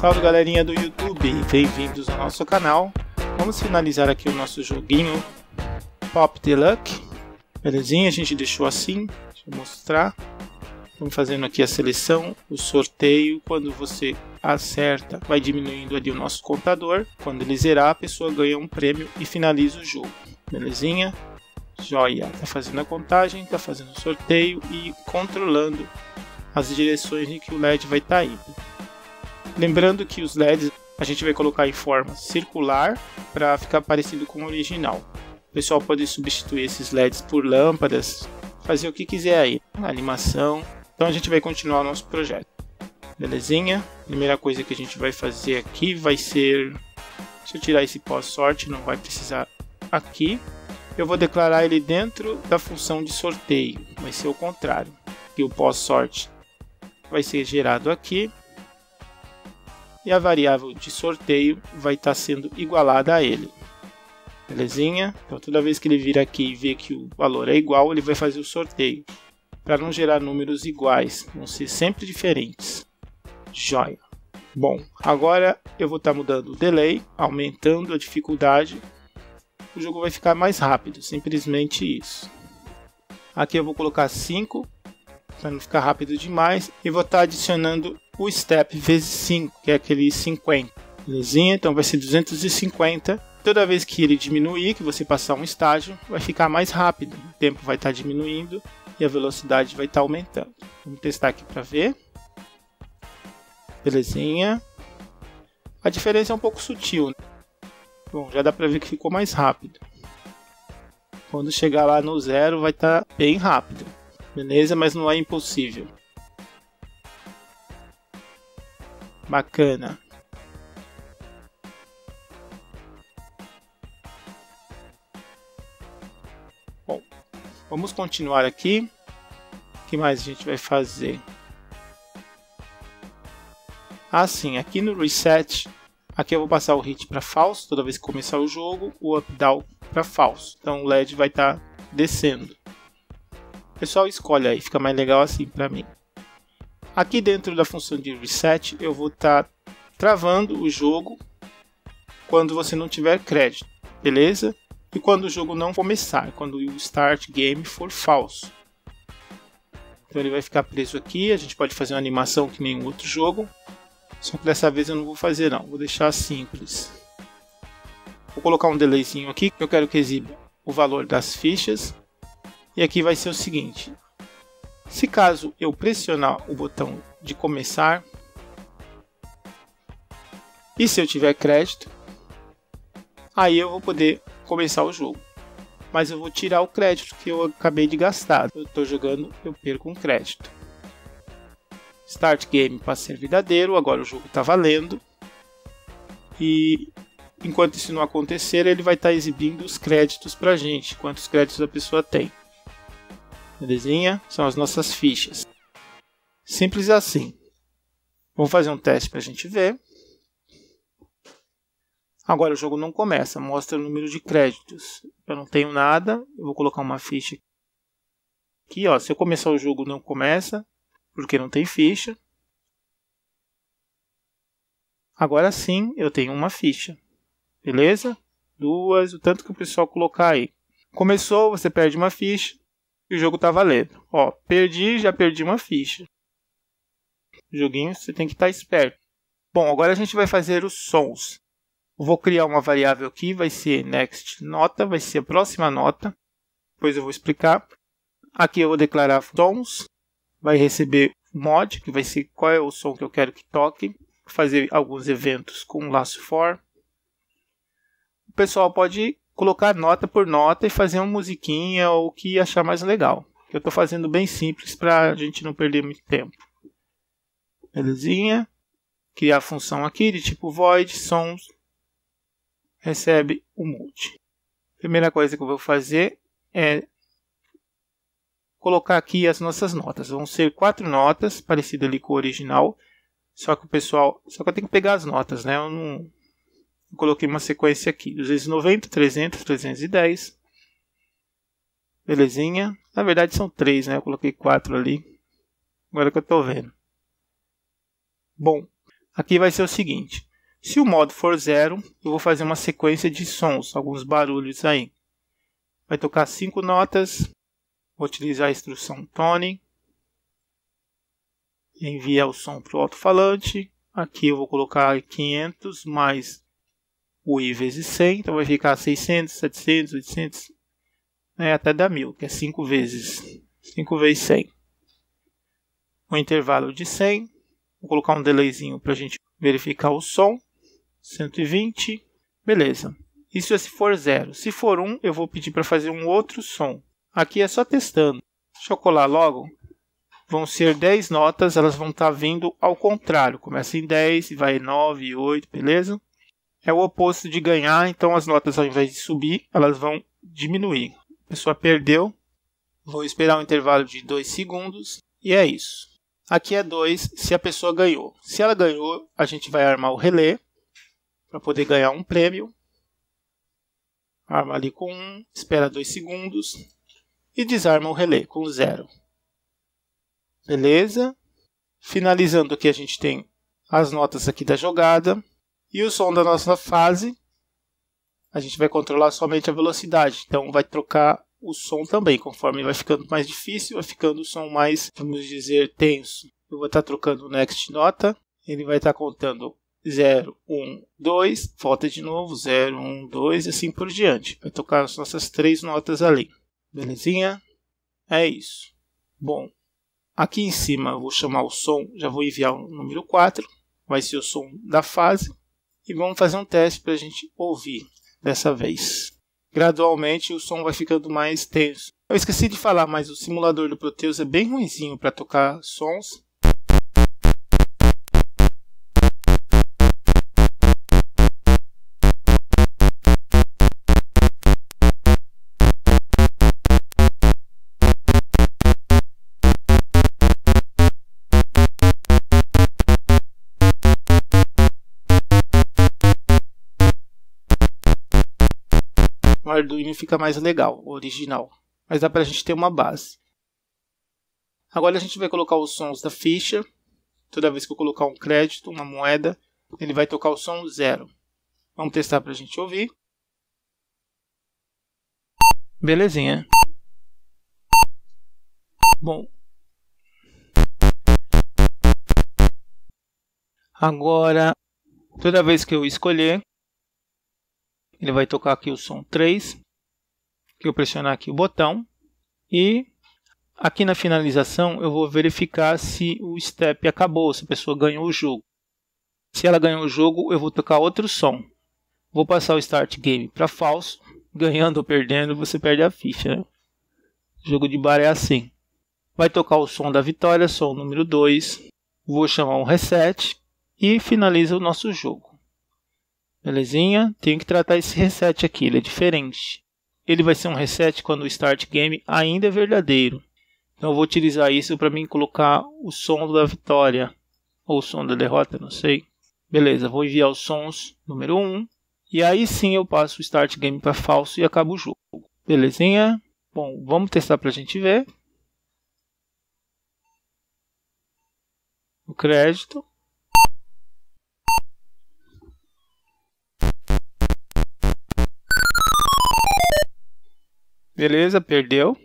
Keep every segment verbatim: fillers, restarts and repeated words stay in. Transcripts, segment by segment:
Salve galerinha do YouTube, bem-vindos ao nosso canal. Vamos finalizar aqui o nosso joguinho Pop the Luck. Belezinha, a gente deixou assim, deixa eu mostrar. Estamos fazendo aqui a seleção, o sorteio. Quando você acerta, vai diminuindo ali o nosso contador. Quando ele zerar, a pessoa ganha um prêmio e finaliza o jogo. Belezinha? Joia! Tá fazendo a contagem, tá fazendo o sorteio e controlando as direções em que o L E D vai estar indo. Lembrando que os L E Ds a gente vai colocar em forma circular para ficar parecido com o original. O pessoal pode substituir esses L E Ds por lâmpadas, fazer o que quiser aí, animação. Então a gente vai continuar o nosso projeto. Belezinha? Primeira coisa que a gente vai fazer aqui vai ser... Deixa eu tirar esse pós-sorte, não vai precisar aqui. Eu vou declarar ele dentro da função de sorteio. Vai ser o contrário. Que o pós-sorte vai ser gerado aqui. E a variável de sorteio vai estar sendo igualada a ele. Belezinha? Então toda vez que ele vir aqui e ver que o valor é igual, ele vai fazer o sorteio. Para não gerar números iguais, vão ser sempre diferentes. Joia! Bom, agora eu vou estar mudando o delay, aumentando a dificuldade. O jogo vai ficar mais rápido, simplesmente isso. Aqui eu vou colocar cinco, para não ficar rápido demais. E vou estar adicionando o step vezes cinco, que é aquele cinquenta. Belezinha? Então vai ser duzentos e cinquenta. Toda vez que ele diminuir, que você passar um estágio, vai ficar mais rápido. O tempo vai estar diminuindo e a velocidade vai estar aumentando. Vamos testar aqui para ver. Belezinha. A diferença é um pouco sutil, né? Bom, já dá para ver que ficou mais rápido. Quando chegar lá no zero vai estar bem rápido. Beleza? Mas não é impossível. Bacana. Bom, vamos continuar aqui. O que mais a gente vai fazer? Ah, sim, aqui no Reset, aqui eu vou passar o hit para falso toda vez que começar o jogo, o up down para falso. Então o L E D vai estar descendo. O pessoal escolhe aí, fica mais legal assim para mim. Aqui dentro da função de Reset, eu vou estar travando o jogo quando você não tiver crédito, beleza? E quando o jogo não começar, quando o Start Game for falso. Então ele vai ficar preso aqui, a gente pode fazer uma animação que nem um outro jogo. Só que dessa vez eu não vou fazer não, vou deixar simples. Vou colocar um delayzinho aqui, que eu quero que exiba o valor das fichas. E aqui vai ser o seguinte. Se caso eu pressionar o botão de começar, e se eu tiver crédito, aí eu vou poder começar o jogo. Mas eu vou tirar o crédito que eu acabei de gastar. Eu estou jogando, eu perco um crédito. Start Game para ser verdadeiro, agora o jogo está valendo. E enquanto isso não acontecer, ele vai estar exibindo os créditos para a gente, quantos créditos a pessoa tem. Belezinha? São as nossas fichas. Simples assim. Vamos fazer um teste para a gente ver. Agora o jogo não começa, mostra o número de créditos. Eu não tenho nada, eu vou colocar uma ficha aqui. Ó, se eu começar o jogo não começa, porque não tem ficha. Agora sim eu tenho uma ficha. Beleza? Duas, o tanto que o pessoal colocar aí. Começou, você perde uma ficha. E o jogo tá valendo. Ó, perdi, já perdi uma ficha. Joguinho, você tem que estar esperto. Bom, agora a gente vai fazer os sons. Eu vou criar uma variável aqui, vai ser next nota, vai ser a próxima nota. Depois eu vou explicar. Aqui eu vou declarar sons. Vai receber mod, que vai ser qual é o som que eu quero que toque. Vou fazer alguns eventos com laço for. O pessoal pode colocar nota por nota e fazer uma musiquinha ou o que achar mais legal. Eu estou fazendo bem simples para a gente não perder muito tempo. Belezinha? Criar a função aqui de tipo void sons recebe o mood. Primeira coisa que eu vou fazer é colocar aqui as nossas notas. Vão ser quatro notas, parecido ali com o original. Só que o pessoal, só que eu tenho que pegar as notas, né? Eu não Eu coloquei uma sequência aqui, duzentos e noventa, trezentos, trezentos e dez. Belezinha. Na verdade são três, né? Eu coloquei quatro ali. Agora que eu estou vendo. Bom, Aqui vai ser o seguinte: se o modo for zero, eu vou fazer uma sequência de sons, alguns barulhos aí. Vai tocar cinco notas, vou utilizar a instrução tone, enviar o som para o alto-falante. Aqui eu vou colocar quinhentos mais o i vezes cem, então vai ficar seiscentos, setecentos, oitocentos, né, até dar mil, que é cinco vezes, cinco vezes cem. Um intervalo de cem, vou colocar um delayzinho para a gente verificar o som, cento e vinte, beleza. Isso é se for zero. Se for um, eu vou pedir para fazer um outro som. Aqui é só testando. Deixa eu colar logo. Vão ser dez notas, elas vão estar vindo ao contrário. Começa em dez e vai em nove, oito, beleza? É o oposto de ganhar, então as notas ao invés de subir, elas vão diminuir. A pessoa perdeu. Vou esperar um intervalo de dois segundos e é isso. Aqui é dois se a pessoa ganhou. Se ela ganhou, a gente vai armar o relé para poder ganhar um prêmio. Arma ali com um, espera dois segundos e desarma o relé com zero. Beleza? Finalizando aqui, a gente tem as notas aqui da jogada e o som da nossa fase. A gente vai controlar somente a velocidade, então vai trocar o som também, conforme vai ficando mais difícil, vai ficando o som mais, vamos dizer, tenso. Eu vou estar trocando o next nota, ele vai estar contando zero, um, dois, volta de novo, zero, um, dois e assim por diante. Vai tocar as nossas três notas ali. Belezinha? É isso. Bom, aqui em cima eu vou chamar o som, já vou enviar o número quatro, vai ser o som da fase. E vamos fazer um teste para a gente ouvir dessa vez. Gradualmente o som vai ficando mais tenso. Eu esqueci de falar, mas o simulador do Proteus é bem ruinzinho para tocar sons. O Arduino fica mais legal, o original. Mas dá pra gente ter uma base. Agora a gente vai colocar os sons da ficha. Toda vez que eu colocar um crédito, uma moeda, ele vai tocar o som zero. Vamos testar pra gente ouvir. Belezinha. Bom. Agora, toda vez que eu escolher, ele vai tocar aqui o som três, que eu pressionar aqui o botão, e aqui na finalização eu vou verificar se o step acabou, se a pessoa ganhou o jogo. Se ela ganhou o jogo, eu vou tocar outro som. Vou passar o start game para falso, ganhando ou perdendo você perde a ficha, né? O jogo de bar é assim. Vai tocar o som da vitória, som número dois, vou chamar um reset e finaliza o nosso jogo. Belezinha? Tenho que tratar esse reset aqui, ele é diferente. Ele vai ser um reset quando o start game ainda é verdadeiro. Então eu vou utilizar isso para mim colocar o som da vitória. Ou o som da derrota, não sei. Beleza, vou enviar os sons número um. E aí sim eu passo o start game para falso e acabo o jogo. Belezinha? Bom, vamos testar para a gente ver. O crédito. Beleza, perdeu.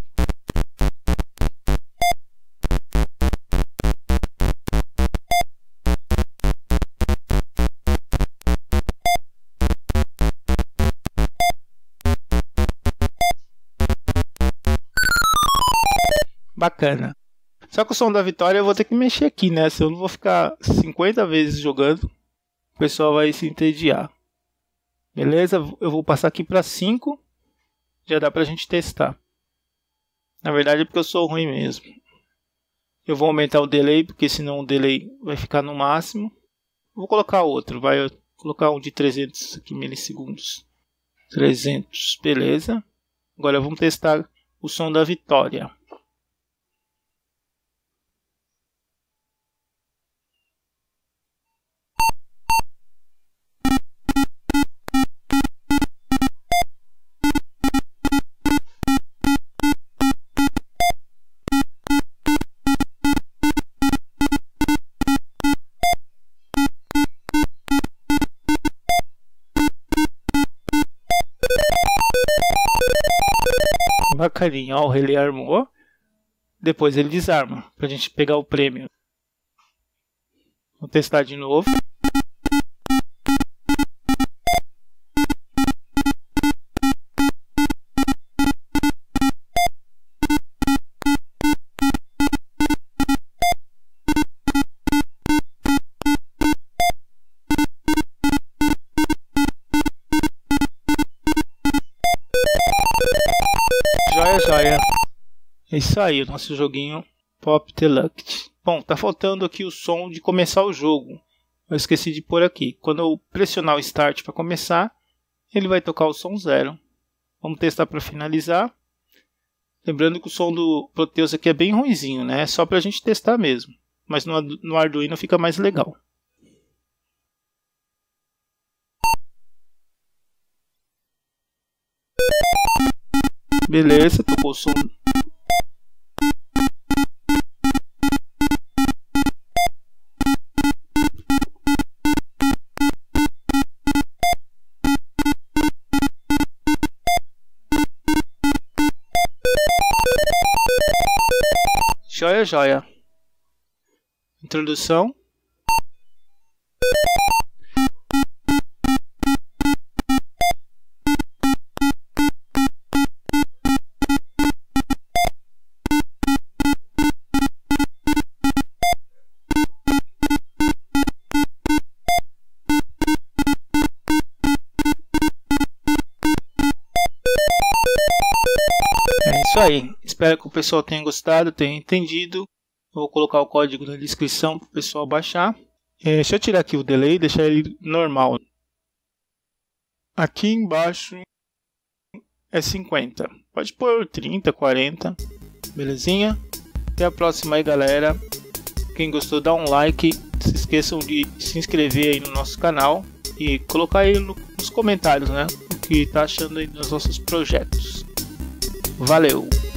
Bacana. Só que o som da vitória eu vou ter que mexer aqui, né? Se eu não vou ficar cinquenta vezes jogando, o pessoal vai se entediar. Beleza? Eu vou passar aqui para cinco. Já dá pra gente testar. Na verdade é porque eu sou ruim mesmo. Eu vou aumentar o delay, porque senão o delay vai ficar no máximo. Vou colocar outro, vai colocar um de trezentos aqui, milissegundos. trezentos, beleza. Agora vamos testar o som da vitória. bacaninha. Ó, ele armou. Depois ele desarma, pra gente pegar o prêmio. Vou testar de novo. Joia, joia. É isso aí, o nosso joguinho Pop the Luck. Bom, tá faltando aqui o som de começar o jogo. Eu esqueci de pôr aqui. Quando eu pressionar o Start para começar, ele vai tocar o som zero. Vamos testar para finalizar. Lembrando que o som do Proteus aqui é bem ruinzinho, né? É só pra gente testar mesmo. Mas no, no Arduino fica mais legal. Beleza, tocou o som. Joia, joia. Introdução. É isso aí. Espero que o pessoal tenha gostado, tenha entendido. Eu vou colocar o código na descrição para o pessoal baixar. É, deixa eu tirar aqui o delay e deixar ele normal. Aqui embaixo é cinquenta. Pode pôr trinta, quarenta. Belezinha? Até a próxima aí, galera. Quem gostou, dá um like. Se esqueçam de se inscrever aí no nosso canal. E colocar aí no, nos comentários, né? O que tá achando aí dos nossos projetos. Valeu!